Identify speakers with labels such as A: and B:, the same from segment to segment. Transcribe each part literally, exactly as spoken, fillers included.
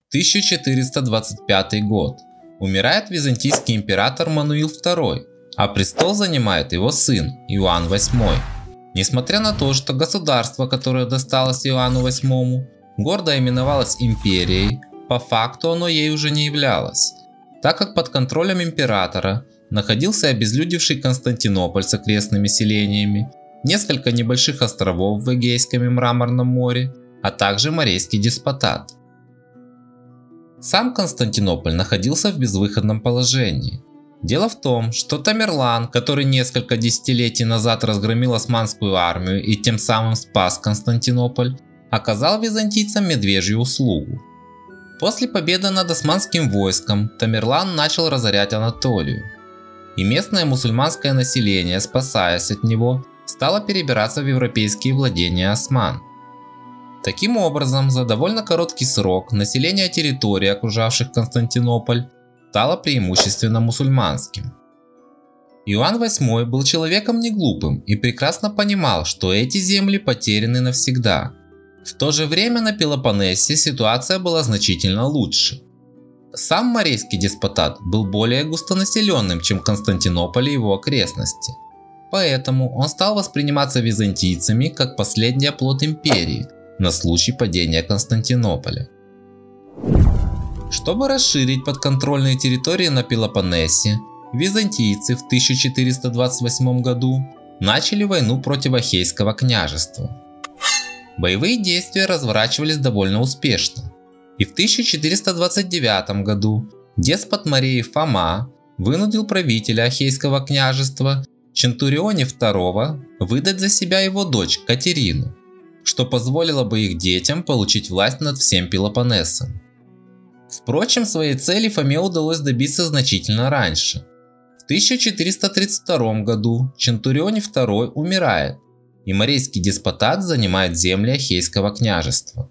A: тысяча четыреста двадцать пятый год. Умирает византийский император Мануил второй, а престол занимает его сын Иоанн восьмой. Несмотря на то, что государство, которое досталось Иоанну восьмому, гордо именовалось империей, по факту оно ей уже не являлось, так как под контролем императора находился обезлюдевший Константинополь с окрестными селениями, несколько небольших островов в Эгейском и Мраморном море, а также Морейский деспотат. Сам Константинополь находился в безвыходном положении. Дело в том, что Тамерлан, который несколько десятилетий назад разгромил османскую армию и тем самым спас Константинополь, оказал византийцам медвежью услугу. После победы над османским войском Тамерлан начал разорять Анатолию, и местное мусульманское население, спасаясь от него, стало перебираться в европейские владения осман. Таким образом, за довольно короткий срок население территорий, окружавших Константинополь, стало преимущественно мусульманским. Иоанн восьмой был человеком неглупым и прекрасно понимал, что эти земли потеряны навсегда. В то же время на Пелопоннесе ситуация была значительно лучше. Сам Морейский деспотат был более густонаселенным, чем Константинополь и его окрестности. Поэтому он стал восприниматься византийцами как последний оплот империи на случай падения Константинополя. Чтобы расширить подконтрольные территории на Пелопоннесе, византийцы в тысяча четыреста двадцать восьмом году начали войну против Ахейского княжества. Боевые действия разворачивались довольно успешно, и в тысяча четыреста двадцать девятом году деспот Мореи Фома вынудил правителя Ахейского княжества Чентурионе второго выдать за себя его дочь Катерину, что позволило бы их детям получить власть над всем Пелопоннесом. Впрочем, своей цели Фоме удалось добиться значительно раньше. В тысяча четыреста тридцать втором году Чентурионе второй умирает, и Морейский деспотат занимает земли Ахейского княжества.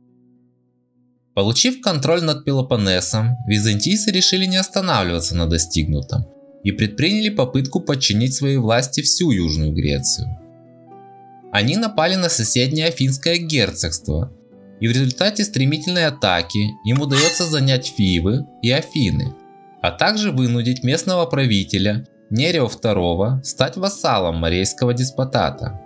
A: Получив контроль над Пелопоннесом, византийцы решили не останавливаться на достигнутом и предприняли попытку подчинить своей власти всю Южную Грецию. Они напали на соседнее Афинское герцогство, и в результате стремительной атаки им удается занять Фивы и Афины, а также вынудить местного правителя Нерео второго стать вассалом Морейского деспотата.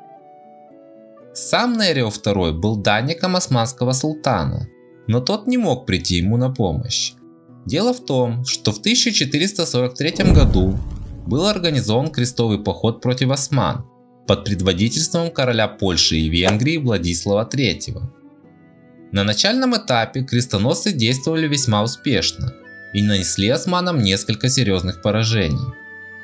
A: Сам Нерео второй был данником османского султана, но тот не мог прийти ему на помощь. Дело в том, что в тысяча четыреста сорок третьем году был организован крестовый поход против осман под предводительством короля Польши и Венгрии Владислава третьего. На начальном этапе крестоносцы действовали весьма успешно и нанесли османам несколько серьезных поражений.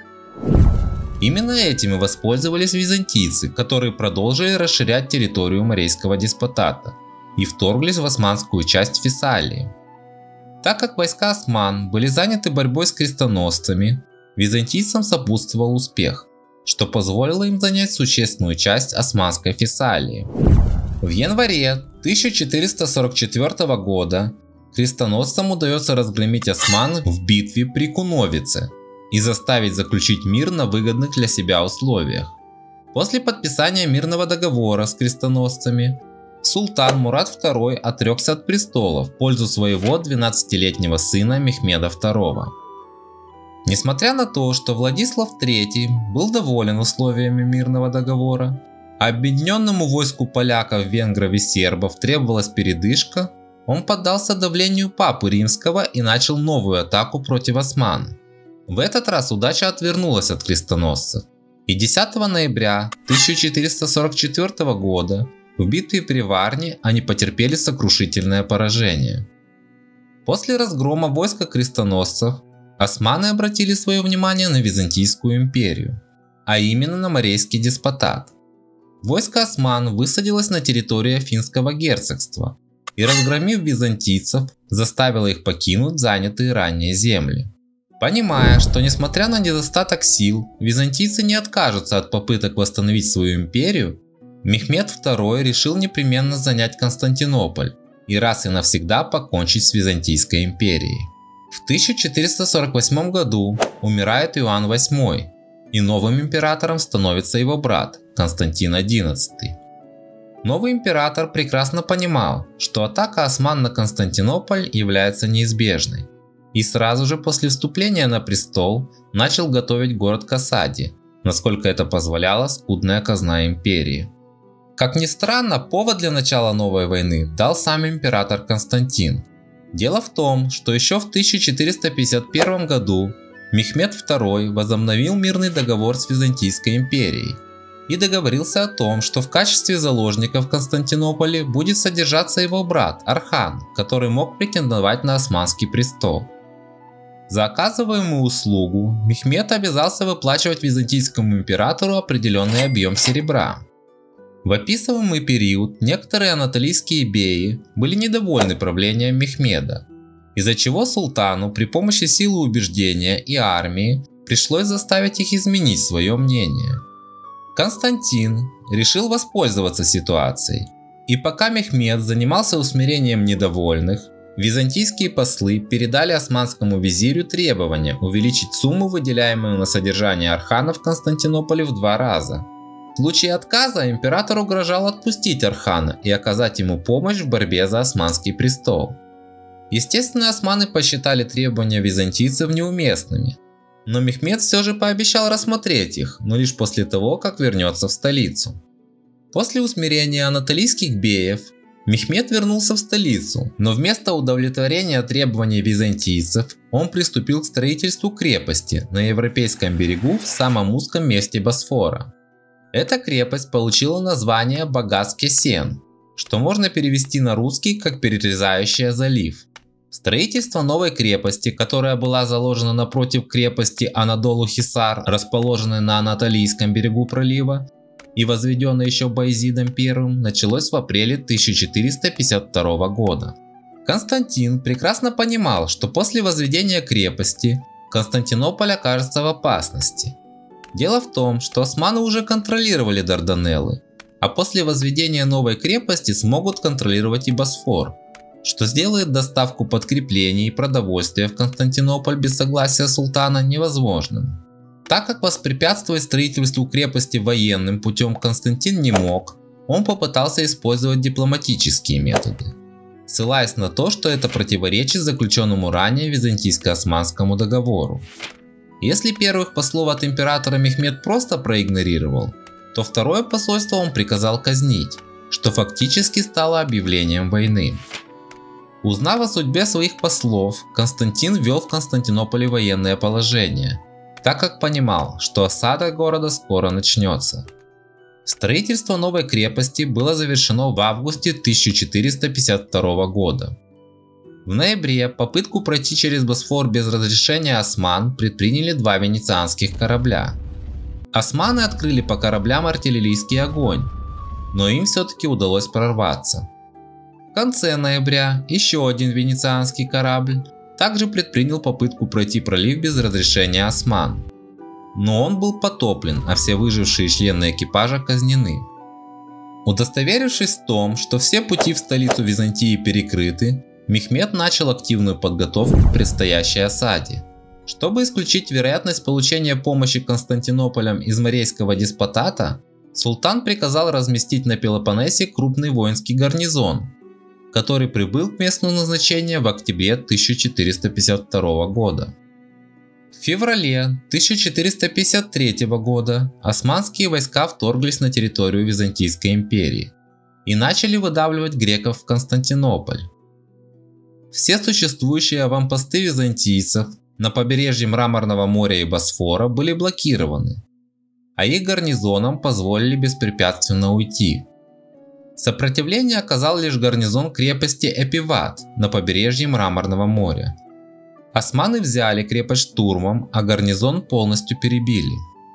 A: Именно этим и воспользовались византийцы, которые продолжили расширять территорию Морейского деспотата и вторглись в османскую часть Фессалии. Так как войска осман были заняты борьбой с крестоносцами, византийцам сопутствовал успех, что позволило им занять существенную часть османской Фессалии. В январе тысяча четыреста сорок четвёртого года крестоносцам удается разгромить осман в битве при Куновице и заставить заключить мир на выгодных для себя условиях. После подписания мирного договора с крестоносцами, султан Мурад второй отрекся от престола в пользу своего двенадцатилетнего сына Мехмеда второго. Несмотря на то, что Владислав третий был доволен условиями мирного договора, а объединенному войску поляков, венгров и сербов требовалась передышка, он поддался давлению папы римского и начал новую атаку против осман. В этот раз удача отвернулась от крестоносцев, и десятого ноября тысяча четыреста сорок четвёртого года в битве при Варне они потерпели сокрушительное поражение. После разгрома войска крестоносцев османы обратили свое внимание на Византийскую империю, а именно на Морейский деспотат. Войско осман высадилось на территории Афинского герцогства и, разгромив византийцев, заставило их покинуть занятые ранее земли. Понимая, что несмотря на недостаток сил, византийцы не откажутся от попыток восстановить свою империю, Мехмед второй решил непременно занять Константинополь и раз и навсегда покончить с Византийской империей. В тысяча четыреста сорок восьмом году умирает Иоанн восьмой, и новым императором становится его брат Константин одиннадцатый. Новый император прекрасно понимал, что атака осман на Константинополь является неизбежной, и сразу же после вступления на престол начал готовить город к осаде, насколько это позволяла скудная казна империи. Как ни странно, повод для начала новой войны дал сам император Константин. Дело в том, что еще в тысяча четыреста пятьдесят первом году Мехмед второй возобновил мирный договор с Византийской империей и договорился о том, что в качестве заложника в Константинополе будет содержаться его брат Орхан, который мог претендовать на османский престол. За оказываемую услугу Мехмед обязался выплачивать византийскому императору определенный объем серебра. В описываемый период некоторые анатолийские беи были недовольны правлением Мехмеда, из-за чего султану при помощи силы убеждения и армии пришлось заставить их изменить свое мнение. Константин решил воспользоваться ситуацией, и пока Мехмед занимался усмирением недовольных, византийские послы передали османскому визирю требование увеличить сумму, выделяемую на содержание Орхана в Константинополе, в два раза. В случае отказа император угрожал отпустить Орхана и оказать ему помощь в борьбе за османский престол. Естественно, османы посчитали требования византийцев неуместными, но Мехмед все же пообещал рассмотреть их, но лишь после того, как вернется в столицу. После усмирения анатолийских беев Мехмед вернулся в столицу, но вместо удовлетворения требований византийцев он приступил к строительству крепости на европейском берегу в самом узком месте Босфора. Эта крепость получила название Багас-Кесен, что можно перевести на русский как «перерезающая залив». Строительство новой крепости, которая была заложена напротив крепости Анадолу-Хисар, расположенной на Анатолийском берегу пролива, и возведенной еще Баязидом первым, началось в апреле тысяча четыреста пятьдесят второго года. Константин прекрасно понимал, что после возведения крепости Константинополь окажется в опасности. Дело в том, что османы уже контролировали Дарданеллы, а после возведения новой крепости смогут контролировать и Босфор, что сделает доставку подкреплений и продовольствия в Константинополь без согласия султана невозможным. Так как воспрепятствовать строительству крепости военным путем Константин не мог, он попытался использовать дипломатические методы, ссылаясь на то, что это противоречит заключенному ранее византийско-османскому договору. Если первых послов от императора Мехмед просто проигнорировал, то второе посольство он приказал казнить, что фактически стало объявлением войны. Узнав о судьбе своих послов, Константин ввел в Константинополе военное положение, так как понимал, что осада города скоро начнется. Строительство новой крепости было завершено в августе тысяча четыреста пятьдесят второго года. В ноябре попытку пройти через Босфор без разрешения осман предприняли два венецианских корабля. Османы открыли по кораблям артиллерийский огонь, но им все-таки удалось прорваться. В конце ноября еще один венецианский корабль также предпринял попытку пройти пролив без разрешения осман, но он был потоплен, а все выжившие члены экипажа казнены. Удостоверившись в том, что все пути в столицу Византии перекрыты, Мехмед начал активную подготовку к предстоящей осаде. Чтобы исключить вероятность получения помощи Константинополем из Морейского деспотата, султан приказал разместить на Пелопоннесе крупный воинский гарнизон, который прибыл к месту назначения в октябре тысяча четыреста пятьдесят второго года. В феврале тысяча четыреста пятьдесят третьего года османские войска вторглись на территорию Византийской империи и начали выдавливать греков в Константинополь. Все существующие аванпосты византийцев на побережье Мраморного моря и Босфора были блокированы, а их гарнизонам позволили беспрепятственно уйти. Сопротивление оказал лишь гарнизон крепости Эпиват на побережье Мраморного моря. Османы взяли крепость штурмом, а гарнизон полностью перебили.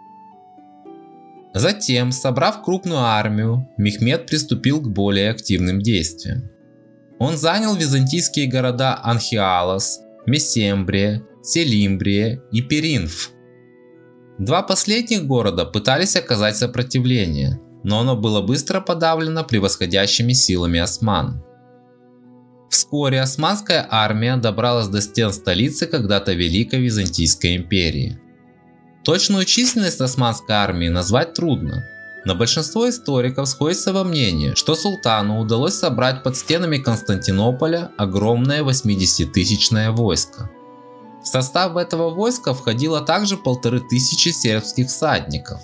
A: Затем, собрав крупную армию, Мехмед приступил к более активным действиям. Он занял византийские города Анхиалос, Месембрия, Селимбрия и Перинф. Два последних города пытались оказать сопротивление, но оно было быстро подавлено превосходящими силами осман. Вскоре османская армия добралась до стен столицы когда-то Великой Византийской империи. Точную численность османской армии назвать трудно, Но большинство историков сходятся во мнении, что султану удалось собрать под стенами Константинополя огромное восьмидесятитысячное войско. В состав этого войска входило также полторы тысячи сербских всадников.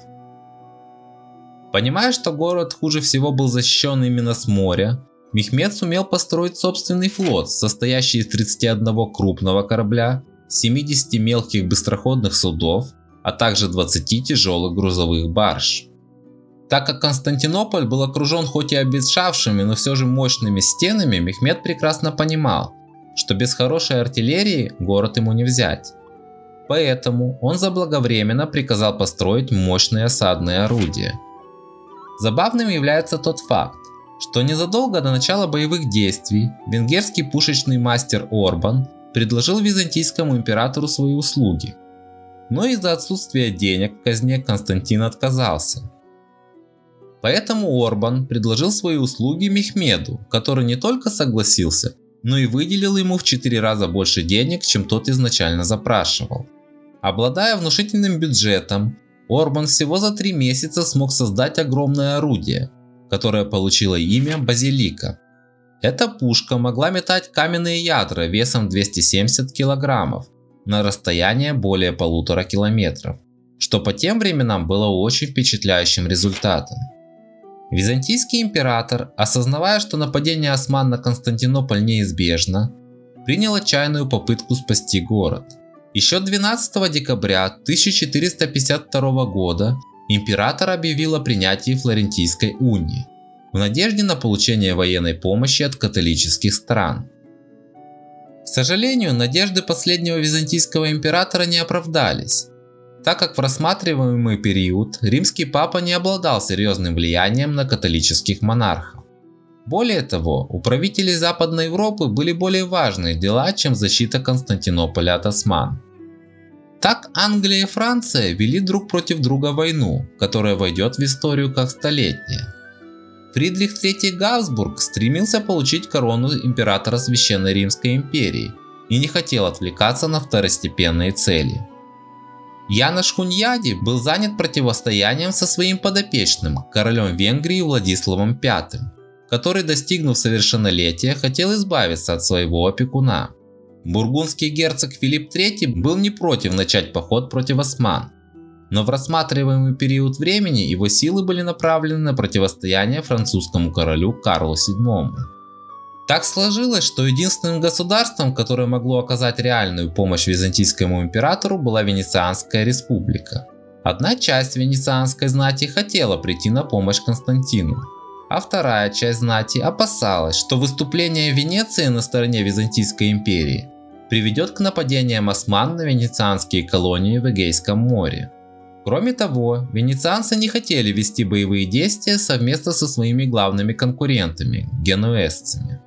A: Понимая, что город хуже всего был защищен именно с моря, Мехмед сумел построить собственный флот, состоящий из тридцати одного крупного корабля, семидесяти мелких быстроходных судов, а также двадцати тяжелых грузовых барж. Так как Константинополь был окружен хоть и обветшавшими, но все же мощными стенами, Мехмед прекрасно понимал, что без хорошей артиллерии город ему не взять. Поэтому он заблаговременно приказал построить мощные осадные орудия. Забавным является тот факт, что незадолго до начала боевых действий венгерский пушечный мастер Орбан предложил византийскому императору свои услуги. Но из-за отсутствия денег в казне Константин отказался. Поэтому Орбан предложил свои услуги Мехмеду, который не только согласился, но и выделил ему в четыре раза больше денег, чем тот изначально запрашивал. Обладая внушительным бюджетом, Орбан всего за три месяца смог создать огромное орудие, которое получило имя Базилика. Эта пушка могла метать каменные ядра весом двести семьдесят килограммов на расстояние более полутора километров, что по тем временам было очень впечатляющим результатом. Византийский император, осознавая, что нападение осман на Константинополь неизбежно, принял отчаянную попытку спасти город. Еще двенадцатого декабря тысяча четыреста пятьдесят второго года император объявил о принятии Флорентийской унии в надежде на получение военной помощи от католических стран. К сожалению, надежды последнего византийского императора не оправдались, так как в рассматриваемый период римский папа не обладал серьезным влиянием на католических монархов. Более того, у правителей Западной Европы были более важные дела, чем защита Константинополя от осман. Так Англия и Франция вели друг против друга войну, которая войдет в историю как столетняя. Фридрих третий Габсбург стремился получить корону императора Священной Римской империи и не хотел отвлекаться на второстепенные цели. Янош Хуньяди был занят противостоянием со своим подопечным, королем Венгрии Владиславом пятым, который, достигнув совершеннолетия, хотел избавиться от своего опекуна. Бургундский герцог Филипп третий был не против начать поход против осман, но в рассматриваемый период времени его силы были направлены на противостояние французскому королю Карлу седьмому. Так сложилось, что единственным государством, которое могло оказать реальную помощь византийскому императору, была Венецианская республика. Одна часть венецианской знати хотела прийти на помощь Константину, а вторая часть знати опасалась, что выступление Венеции на стороне Византийской империи приведет к нападениям осман на венецианские колонии в Эгейском море. Кроме того, венецианцы не хотели вести боевые действия совместно со своими главными конкурентами – генуэзцами.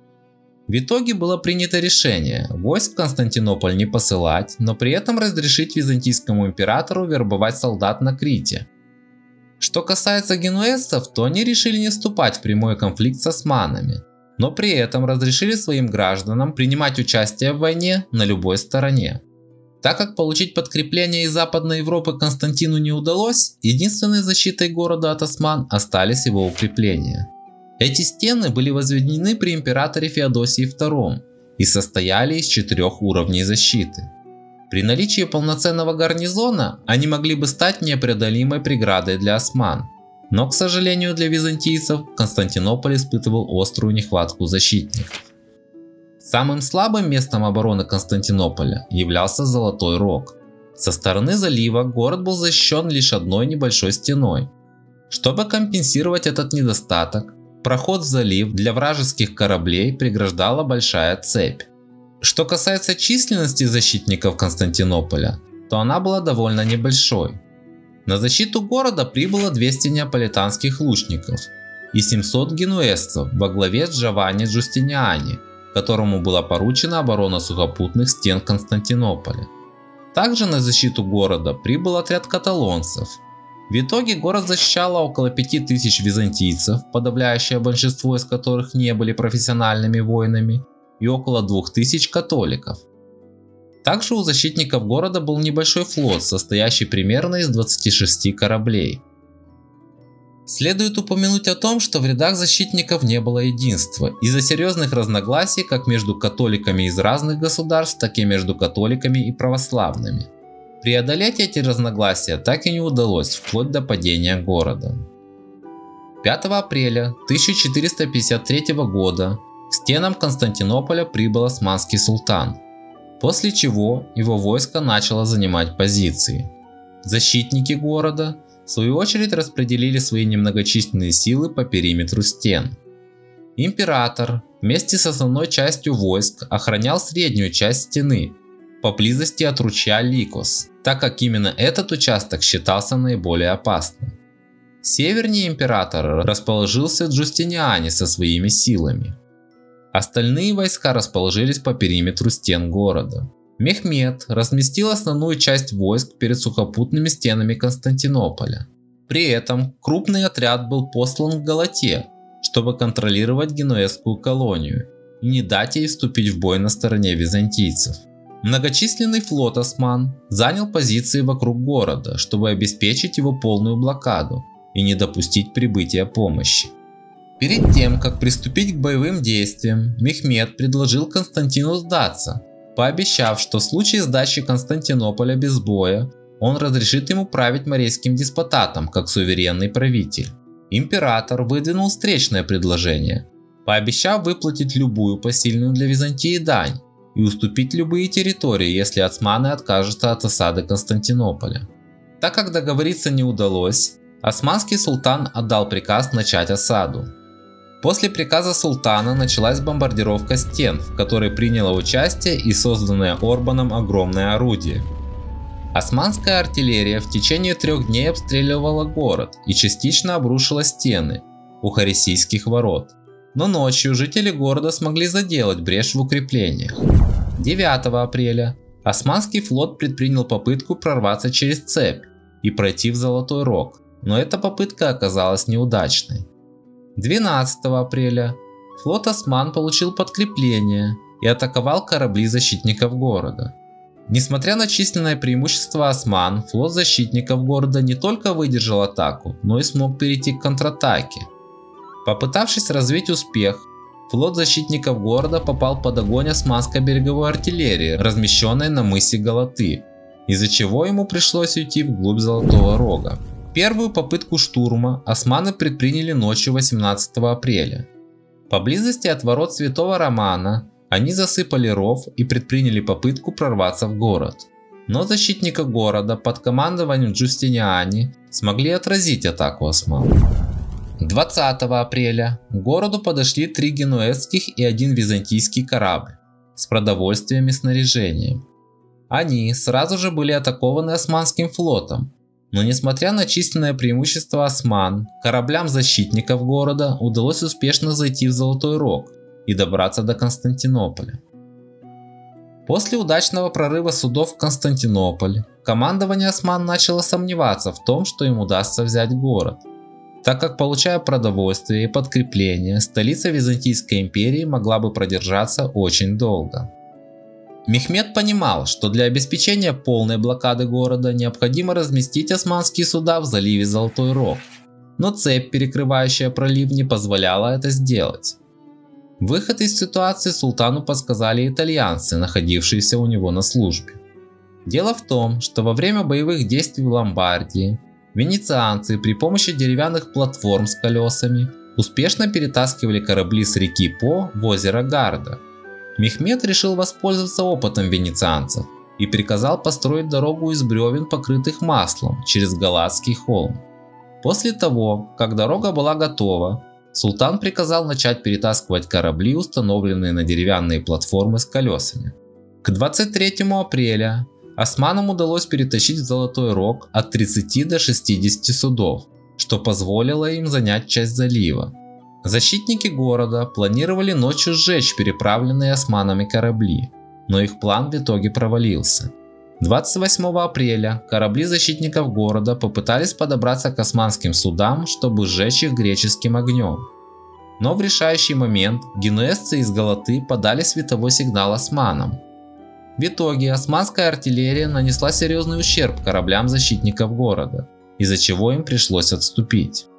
A: В итоге было принято решение войск в Константинополь не посылать, но при этом разрешить византийскому императору вербовать солдат на Крите. Что касается генуэзцев, то они решили не вступать в прямой конфликт с османами, но при этом разрешили своим гражданам принимать участие в войне на любой стороне. Так как получить подкрепление из Западной Европы Константину не удалось, единственной защитой города от осман остались его укрепления. Эти стены были возведены при императоре Феодосии втором и состояли из четырех уровней защиты. При наличии полноценного гарнизона они могли бы стать непреодолимой преградой для осман, но, к сожалению для византийцев, Константинополь испытывал острую нехватку защитников. Самым слабым местом обороны Константинополя являлся Золотой Рог. Со стороны залива город был защищен лишь одной небольшой стеной. Чтобы компенсировать этот недостаток, проход в залив для вражеских кораблей преграждала большая цепь. Что касается численности защитников Константинополя, то она была довольно небольшой. На защиту города прибыло двести неаполитанских лучников и семьсот генуэзцев во главе с Джованни Джустиниани, которому была поручена оборона сухопутных стен Константинополя. Также на защиту города прибыл отряд каталонцев. В итоге город защищало около пяти тысяч византийцев, подавляющее большинство из которых не были профессиональными воинами, и около двух тысяч католиков. Также у защитников города был небольшой флот, состоящий примерно из двадцати шести кораблей. Следует упомянуть о том, что в рядах защитников не было единства из-за серьезных разногласий как между католиками из разных государств, так и между католиками и православными. Преодолеть эти разногласия так и не удалось вплоть до падения города. пятого апреля тысяча четыреста пятьдесят третьего года к стенам Константинополя прибыл османский султан, после чего его войско начало занимать позиции. Защитники города в свою очередь распределили свои немногочисленные силы по периметру стен. Император вместе с основной частью войск охранял среднюю часть стены, поблизости от ручья Ликос, так как именно этот участок считался наиболее опасным. Севернее императора расположился Джустиниани со своими силами. Остальные войска расположились по периметру стен города. Мехмед разместил основную часть войск перед сухопутными стенами Константинополя. При этом крупный отряд был послан к Галате, чтобы контролировать генуэзскую колонию и не дать ей вступить в бой на стороне византийцев. Многочисленный флот осман занял позиции вокруг города, чтобы обеспечить его полную блокаду и не допустить прибытия помощи. Перед тем, как приступить к боевым действиям, Мехмед предложил Константину сдаться, пообещав, что в случае сдачи Константинополя без боя он разрешит ему править Морейским деспотатом как суверенный правитель. Император выдвинул встречное предложение, пообещав выплатить любую посильную для Византии дань и уступить любые территории, если османы откажутся от осады Константинополя. Так как договориться не удалось, османский султан отдал приказ начать осаду. После приказа султана началась бомбардировка стен, в которой приняло участие и созданное Орбаном огромное орудие. Османская артиллерия в течение трех дней обстреливала город и частично обрушила стены у Харисийских ворот, но ночью жители города смогли заделать брешь в укреплениях. девятого апреля османский флот предпринял попытку прорваться через цепь и пройти в Золотой Рог, но эта попытка оказалась неудачной. двенадцатого апреля флот осман получил подкрепление и атаковал корабли защитников города. Несмотря на численное преимущество осман, флот защитников города не только выдержал атаку, но и смог перейти к контратаке. Попытавшись развить успех, флот защитников города попал под огонь османской береговой артиллерии, размещенной на мысе Галаты, из-за чего ему пришлось уйти вглубь Золотого Рога. Первую попытку штурма османы предприняли ночью восемнадцатого апреля. Поблизости от ворот Святого Романа они засыпали ров и предприняли попытку прорваться в город. Но защитники города под командованием Джустиниани смогли отразить атаку осман. двадцатого апреля к городу подошли три генуэзских и один византийский корабль с продовольствием и снаряжением. Они сразу же были атакованы османским флотом, но несмотря на численное преимущество осман, кораблям защитников города удалось успешно зайти в Золотой Рог и добраться до Константинополя. После удачного прорыва судов в Константинополь, командование осман начало сомневаться в том, что им удастся взять город, так как, получая продовольствие и подкрепление, столица Византийской империи могла бы продержаться очень долго. Мехмед понимал, что для обеспечения полной блокады города необходимо разместить османские суда в заливе Золотой Рог, но цепь, перекрывающая пролив, не позволяла это сделать. Выход из ситуации султану подсказали итальянцы, находившиеся у него на службе. Дело в том, что во время боевых действий в Ломбардии венецианцы при помощи деревянных платформ с колесами успешно перетаскивали корабли с реки По в озеро Гарда. Мехмед решил воспользоваться опытом венецианцев и приказал построить дорогу из бревен, покрытых маслом, через Галатский холм. После того, как дорога была готова, султан приказал начать перетаскивать корабли, установленные на деревянные платформы с колесами. К двадцать третьему апреля османам удалось перетащить в Золотой Рог от тридцати до шестидесяти судов, что позволило им занять часть залива. Защитники города планировали ночью сжечь переправленные османами корабли, но их план в итоге провалился. двадцать восьмого апреля корабли защитников города попытались подобраться к османским судам, чтобы сжечь их греческим огнем. Но в решающий момент генуэзцы из Галаты подали световой сигнал османам. В итоге османская артиллерия нанесла серьезный ущерб кораблям защитников города, из-за чего им пришлось отступить.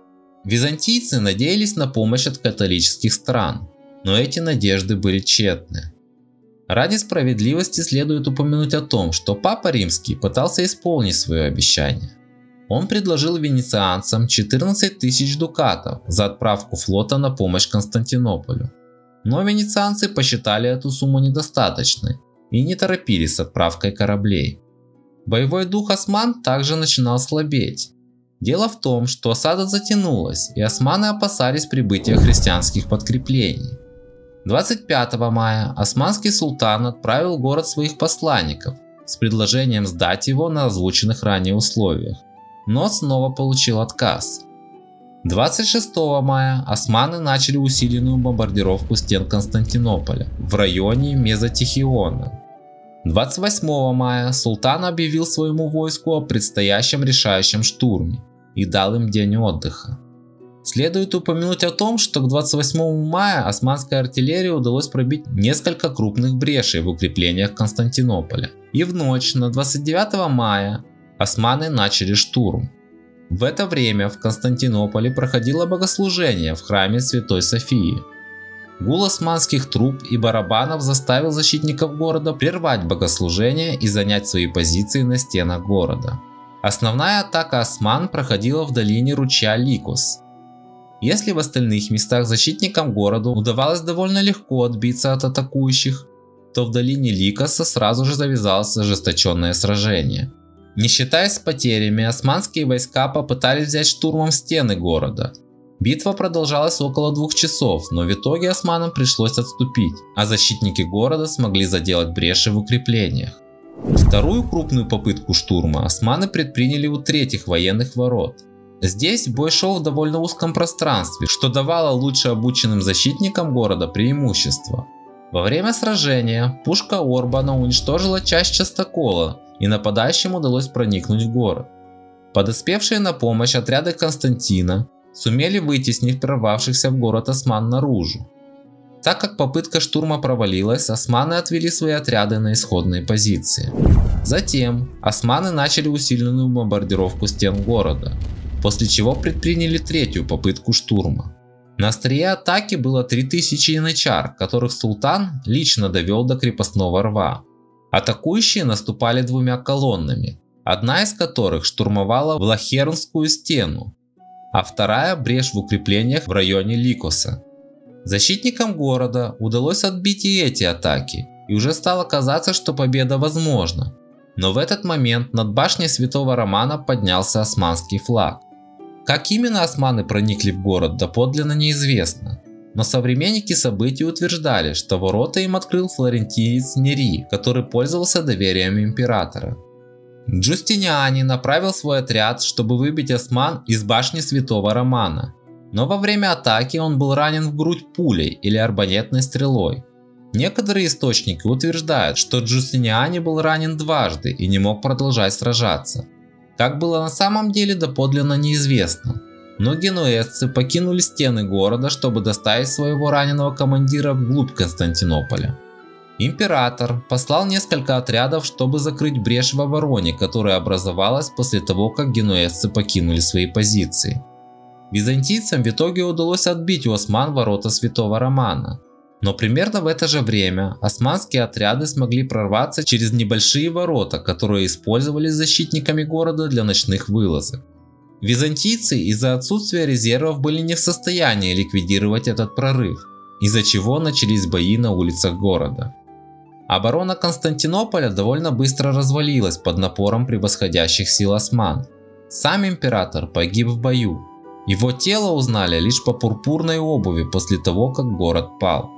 A: Византийцы надеялись на помощь от католических стран, но эти надежды были тщетны. Ради справедливости следует упомянуть о том, что Папа Римский пытался исполнить свое обещание. Он предложил венецианцам четырнадцать тысяч дукатов за отправку флота на помощь Константинополю. Но венецианцы посчитали эту сумму недостаточной и не торопились с отправкой кораблей. Боевой дух осман также начинал слабеть. Дело в том, что осада затянулась, и османы опасались прибытия христианских подкреплений. двадцать пятого мая османский султан отправил в город своих посланников с предложением сдать его на озвученных ранее условиях, но снова получил отказ. двадцать шестого мая османы начали усиленную бомбардировку стен Константинополя в районе Мезотихиона. двадцать восьмого мая султан объявил своему войску о предстоящем решающем штурме и дал им день отдыха. Следует упомянуть о том, что к двадцать восьмому мая османской артиллерии удалось пробить несколько крупных брешей в укреплениях Константинополя, и в ночь на двадцать девятого мая османы начали штурм. В это время в Константинополе проходило богослужение в храме Святой Софии. Гул османских труб и барабанов заставил защитников города прервать богослужение и занять свои позиции на стенах города. Основная атака осман проходила в долине ручья Ликос. Если в остальных местах защитникам города удавалось довольно легко отбиться от атакующих, то в долине Ликоса сразу же завязалось ожесточенное сражение. Не считаясь с потерями, османские войска попытались взять штурмом стены города. Битва продолжалась около двух часов, но в итоге османам пришлось отступить, а защитники города смогли заделать бреши в укреплениях. Вторую крупную попытку штурма османы предприняли у третьих военных ворот. Здесь бой шел в довольно узком пространстве, что давало лучше обученным защитникам города преимущество. Во время сражения пушка Орбана уничтожила часть частокола, и нападающим удалось проникнуть в город. Подоспевшие на помощь отряды Константина сумели вытеснить прорвавшихся в город осман наружу. Так как попытка штурма провалилась, османы отвели свои отряды на исходные позиции. Затем османы начали усиленную бомбардировку стен города, после чего предприняли третью попытку штурма. На острие атаки было три тысячи янычар, которых султан лично довел до крепостного рва. Атакующие наступали двумя колоннами, одна из которых штурмовала Влахернскую стену, а вторая брешь в укреплениях в районе Ликоса. Защитникам города удалось отбить и эти атаки, и уже стало казаться, что победа возможна. Но в этот момент над башней Святого Романа поднялся османский флаг. Как именно османы проникли в город, доподлинно неизвестно, но современники событий утверждали, что ворота им открыл флорентиец Нери, который пользовался доверием императора. Джустиниани направил свой отряд, чтобы выбить осман из башни Святого Романа, но во время атаки он был ранен в грудь пулей или арбалетной стрелой. Некоторые источники утверждают, что Джустиниани был ранен дважды и не мог продолжать сражаться. Как было на самом деле, доподлинно неизвестно, но генуэзцы покинули стены города, чтобы доставить своего раненого командира вглубь Константинополя. Император послал несколько отрядов, чтобы закрыть брешь в обороне, которая образовалась после того, как генуэзцы покинули свои позиции. Византийцам в итоге удалось отбить у осман ворота Святого Романа, но примерно в это же время османские отряды смогли прорваться через небольшие ворота, которые использовались защитниками города для ночных вылазок. Византийцы из-за отсутствия резервов были не в состоянии ликвидировать этот прорыв, из-за чего начались бои на улицах города. Оборона Константинополя довольно быстро развалилась под напором превосходящих сил осман. Сам император погиб в бою. Его тело узнали лишь по пурпурной обуви после того, как город пал.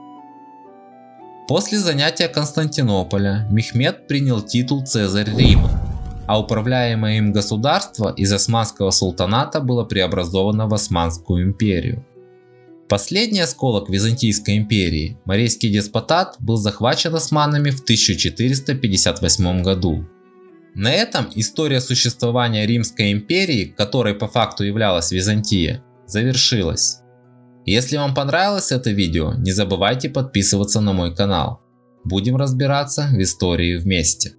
A: После занятия Константинополя Мехмед принял титул Цезарь Рима, а управляемое им государство из османского султаната было преобразовано в Османскую империю. Последний осколок Византийской империи, Марийский деспотат, был захвачен османами в тысяча четыреста пятьдесят восьмом году. На этом история существования Римской империи, которой по факту являлась Византия, завершилась. Если вам понравилось это видео, не забывайте подписываться на мой канал. Будем разбираться в истории вместе.